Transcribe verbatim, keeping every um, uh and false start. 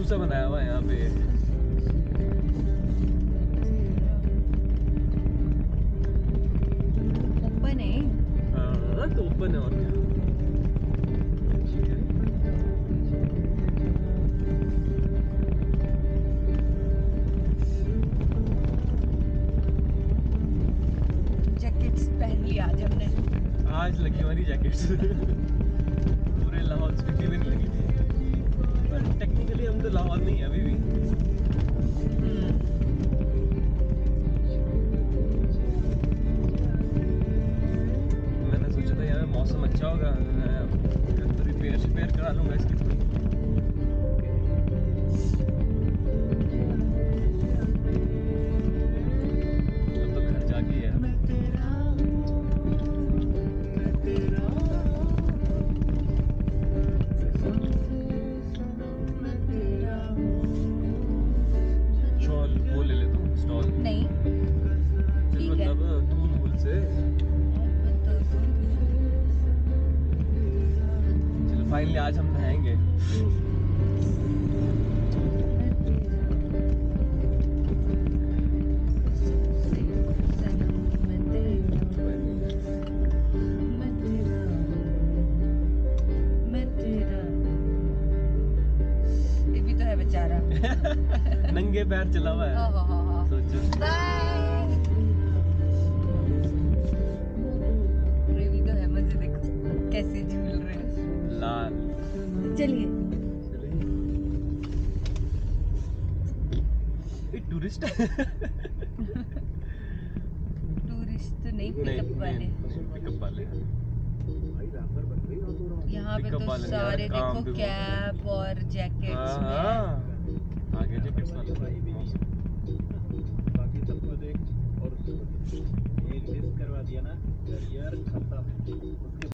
सा बनाया हुआ है यहाँ पे। ओपन है। हाँ तो ओपन है और क्या। जैकेट्स पहन ली आज हमने। आज लगी हमारी जैकेट्स पूरे लाहौल स्पीति में नहीं लगी थी, पर टेक्निकली हम तो लाहौल में ही अभी भी। मैंने सोचा था यार मौसम अच्छा होगा, रिपेयर रिपेयर करा लूंगा इसकी थोड़ी। अब तो घर जाके है। स्टॉल वो ले लेता हूँ, स्टॉल नहीं ठीक है। मतलब दूर दूर से। चलो फाइनली आज हम नहाएंगे। ये भी तो है बेचारा। नंगे पैर चला हुआ है। हाँ हाँ हाँ हाँ। सोचो बाय। ये भी तो है, मजे देखो कैसे झूल रहे हैं। लाल। चलिए ये टूरिस्ट टूरिस्ट तो नहीं, नहीं पिकअप वाले। पिकअप वाले हैं। यहाँ पे पिकअप तो वाले नहीं, सारे यार, काम देखो भी बहुत है। कैप और जैकेट्स हाँ में। हाँ आगे जैकेट्स वाले बाकी सबको देख और एक मिस करवा दिया ना यार खत्म।